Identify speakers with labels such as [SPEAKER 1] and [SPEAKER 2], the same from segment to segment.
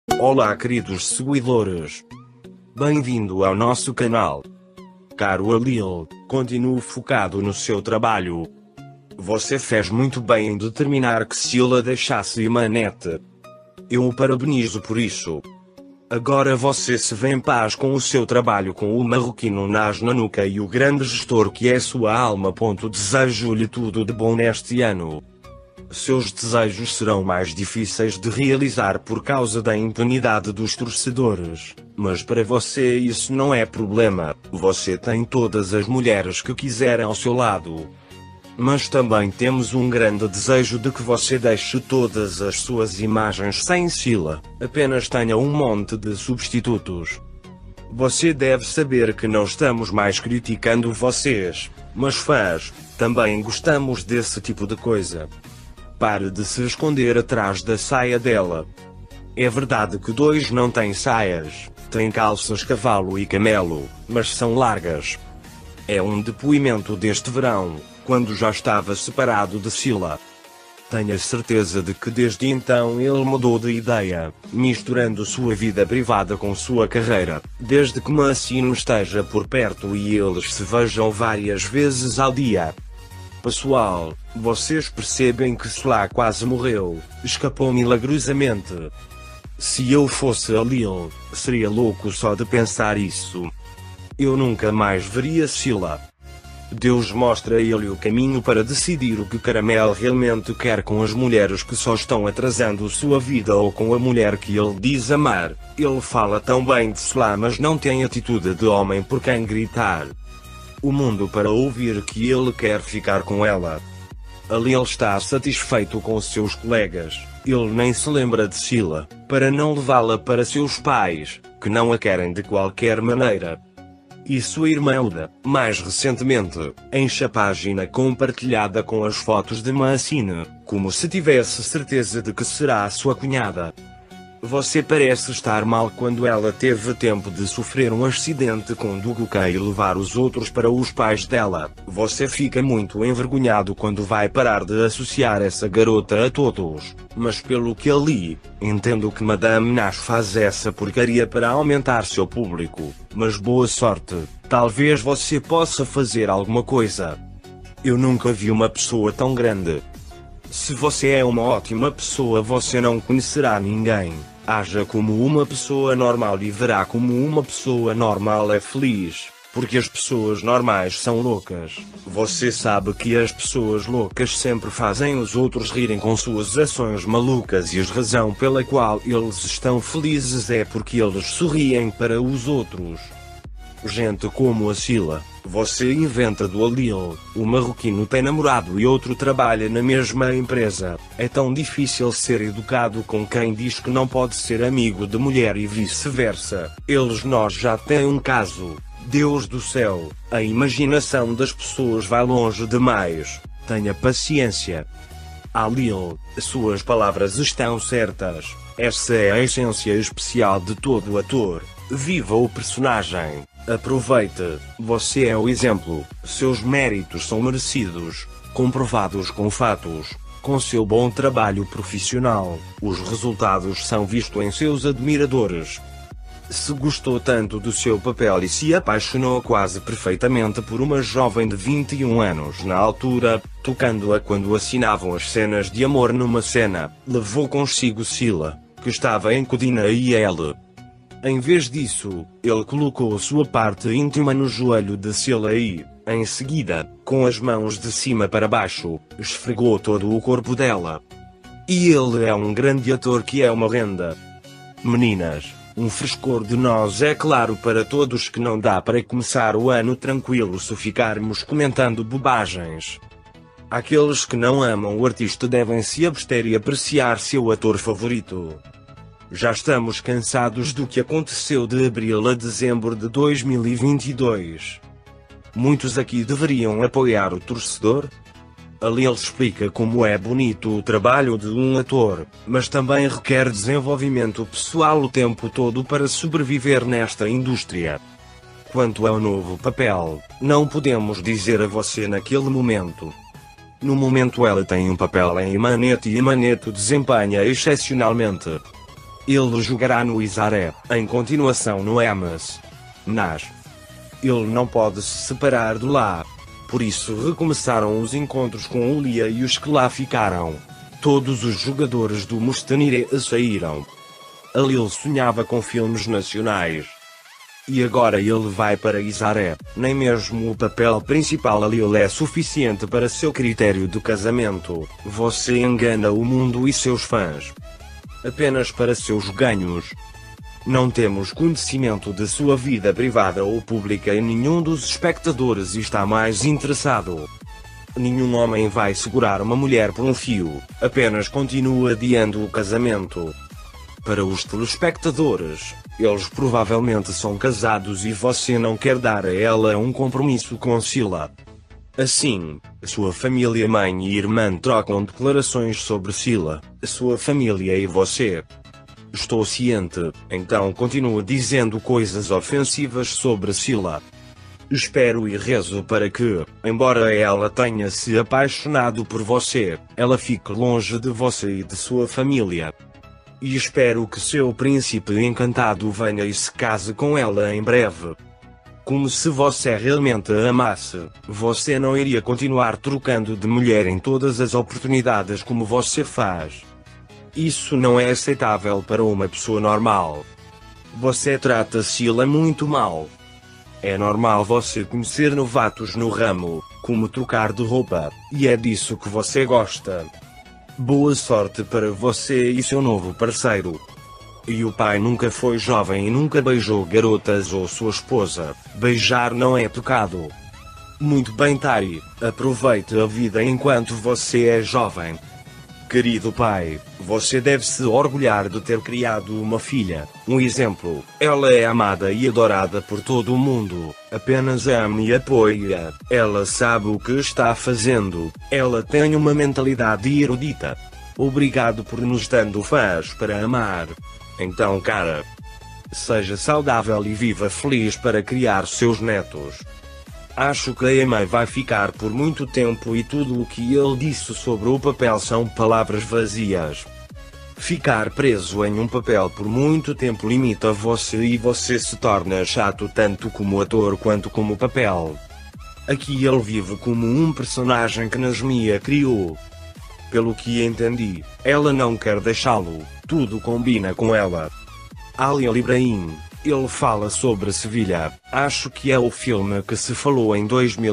[SPEAKER 1] Olá, queridos seguidores. Bem-vindo ao nosso canal. Caro Alil, continue focado no seu trabalho. Você fez muito bem em determinar que Sila deixasse Imanete. Eu o parabenizo por isso. Agora você se vê em paz com o seu trabalho com o marroquino Nas na nuca e o grande gestor que é sua alma. Desejo-lhe tudo de bom neste ano. Seus desejos serão mais difíceis de realizar por causa da impunidade dos torcedores, mas para você isso não é problema, você tem todas as mulheres que quiser ao seu lado. Mas também temos um grande desejo de que você deixe todas as suas imagens sem Sila, apenas tenha um monte de substitutos. Você deve saber que não estamos mais criticando vocês, mas fãs, também gostamos desse tipo de coisa. Pare de se esconder atrás da saia dela. É verdade que dois não têm saias, têm calças cavalo e camelo, mas são largas. É um depoimento deste verão, quando já estava separado de Sila. Tenha certeza de que desde então ele mudou de ideia, misturando sua vida privada com sua carreira, desde que Massino esteja por perto e eles se vejam várias vezes ao dia. Pessoal, vocês percebem que Sila quase morreu, escapou milagrosamente. Se eu fosse Alil, seria louco só de pensar isso. Eu nunca mais veria Sila. Deus mostra a ele o caminho para decidir o que Caramel realmente quer com as mulheres que só estão atrasando sua vida ou com a mulher que ele diz amar. Ele fala tão bem de Sila mas não tem atitude de homem por quem gritar o mundo para ouvir que ele quer ficar com ela. Ali ele está satisfeito com seus colegas, ele nem se lembra de Sila, para não levá-la para seus pais, que não a querem de qualquer maneira. E sua irmã Uda, mais recentemente, enche a página compartilhada com as fotos de Massine, como se tivesse certeza de que será a sua cunhada. Você parece estar mal quando ela teve tempo de sofrer um acidente com Duguca e levar os outros para os pais dela. Você fica muito envergonhado quando vai parar de associar essa garota a todos. Mas pelo que eu li, entendo que Madame Nash faz essa porcaria para aumentar seu público. Mas boa sorte, talvez você possa fazer alguma coisa. Eu nunca vi uma pessoa tão grande. Se você é uma ótima pessoa, você não conhecerá ninguém. Haja como uma pessoa normal e verá como uma pessoa normal é feliz, porque as pessoas normais são loucas. Você sabe que as pessoas loucas sempre fazem os outros rirem com suas ações malucas e a razão pela qual eles estão felizes é porque eles sorriem para os outros. Gente como a Sila, você inventa do Alil, o marroquino tem namorado e outro trabalha na mesma empresa. É tão difícil ser educado com quem diz que não pode ser amigo de mulher e vice-versa. Nós já têm um caso. Deus do céu, a imaginação das pessoas vai longe demais. Tenha paciência. Alil, suas palavras estão certas. Essa é a essência especial de todo ator. Viva o personagem. Aproveite, você é o exemplo, seus méritos são merecidos, comprovados com fatos, com seu bom trabalho profissional, os resultados são vistos em seus admiradores. Se gostou tanto do seu papel e se apaixonou quase perfeitamente por uma jovem de 21 anos na altura, tocando-a quando assinavam as cenas de amor numa cena, levou consigo Sila, que estava em Codina e ele. Em vez disso, ele colocou sua parte íntima no joelho de Sila e, em seguida, com as mãos de cima para baixo, esfregou todo o corpo dela. E ele é um grande ator que é uma renda. Meninas, um frescor de nós é claro para todos que não dá para começar o ano tranquilo se ficarmos comentando bobagens. Aqueles que não amam o artista devem se abster e apreciar seu ator favorito. Já estamos cansados do que aconteceu de abril a dezembro de 2022. Muitos aqui deveriam apoiar o torcedor. Ali ele explica como é bonito o trabalho de um ator, mas também requer desenvolvimento pessoal o tempo todo para sobreviver nesta indústria. Quanto ao novo papel, não podemos dizer a você naquele momento. No momento ela tem um papel em Imanete e Imanete desempenha excepcionalmente. Ele jogará no Isaré, em continuação no Emas. Nas. Ele não pode se separar de lá. Por isso recomeçaram os encontros com o Lia e os que lá ficaram. Todos os jogadores do Mustanire saíram. A Lil sonhava com filmes nacionais. E agora ele vai para Isaré. Nem mesmo o papel principal a Lil é suficiente para seu critério de casamento. Você engana o mundo e seus fãs. Apenas para seus ganhos. Não temos conhecimento de sua vida privada ou pública e nenhum dos espectadores está mais interessado. Nenhum homem vai segurar uma mulher por um fio, apenas continua adiando o casamento. Para os telespectadores, eles provavelmente são casados e você não quer dar a ela um compromisso com Sila. Assim, sua família, mãe e irmã trocam declarações sobre Sila, sua família e você. Estou ciente, então continua dizendo coisas ofensivas sobre Sila. Espero e rezo para que, embora ela tenha se apaixonado por você, ela fique longe de você e de sua família. E espero que seu príncipe encantado venha e se case com ela em breve. Como se você realmente a amasse, você não iria continuar trocando de mulher em todas as oportunidades como você faz. Isso não é aceitável para uma pessoa normal. Você trata Sila muito mal. É normal você conhecer novatos no ramo, como trocar de roupa, e é disso que você gosta. Boa sorte para você e seu novo parceiro. E o pai nunca foi jovem e nunca beijou garotas ou sua esposa. Beijar não é pecado. Muito bem, Tari, aproveite a vida enquanto você é jovem. Querido pai, você deve se orgulhar de ter criado uma filha, um exemplo. Ela é amada e adorada por todo o mundo. Apenas ame e apoie-a. Ela sabe o que está fazendo. Ela tem uma mentalidade erudita. Obrigado por nos dando fãs para amar. Então, cara, seja saudável e viva feliz para criar seus netos. Acho que a Emma vai ficar por muito tempo e tudo o que ele disse sobre o papel são palavras vazias. Ficar preso em um papel por muito tempo limita você e você se torna chato tanto como ator quanto como papel. Aqui ele vive como um personagem que Nasmia criou. Pelo que entendi, ela não quer deixá-lo, tudo combina com ela. Ali Ibrahim. Ele fala sobre Sevilha, acho que é o filme que se falou em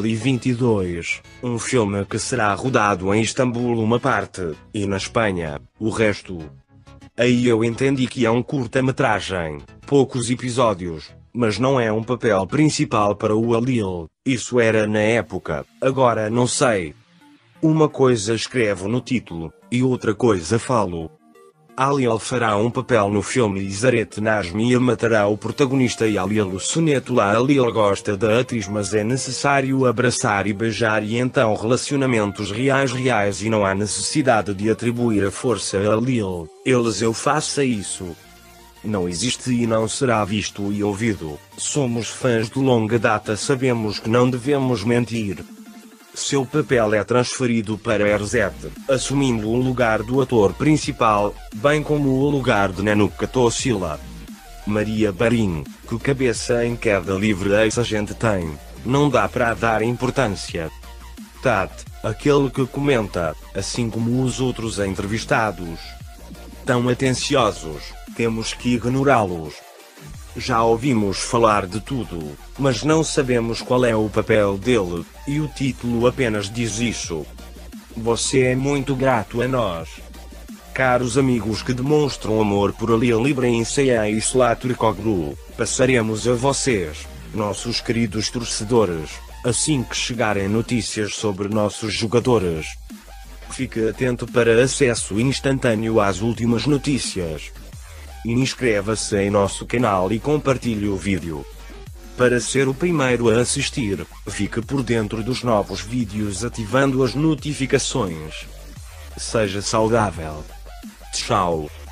[SPEAKER 1] 2022, um filme que será rodado em Istambul uma parte, e na Espanha, o resto. Aí eu entendi que é um curta-metragem, poucos episódios, mas não é um papel principal para o Alil, isso era na época, agora não sei. Uma coisa escrevo no título, e outra coisa falo. Alil fará um papel no filme e Zaret Nasmia matará o protagonista e Alil soneto lá. Alil gosta da atriz mas é necessário abraçar e beijar e então relacionamentos reais e não há necessidade de atribuir a força a Alil. Eu faça isso. Não existe e não será visto e ouvido. Somos fãs de longa data, sabemos que não devemos mentir. Seu papel é transferido para Erzet, assumindo o lugar do ator principal, bem como o lugar de Nenuka Tossila. Maria Barim, que cabeça em queda livre essa gente tem, não dá para dar importância. Tat, aquele que comenta, assim como os outros entrevistados. Tão atenciosos, temos que ignorá-los. Já ouvimos falar de tudo, mas não sabemos qual é o papel dele, e o título apenas diz isso. Você é muito grato a nós. Caros amigos que demonstram amor por Alil Ibrahim Seyhan e Salah Turkoglu, passaremos a vocês, nossos queridos torcedores, assim que chegarem notícias sobre nossos jogadores. Fique atento para acesso instantâneo às últimas notícias. Inscreva-se em nosso canal e compartilhe o vídeo. Para ser o primeiro a assistir, fique por dentro dos novos vídeos ativando as notificações. Seja saudável. Tchau.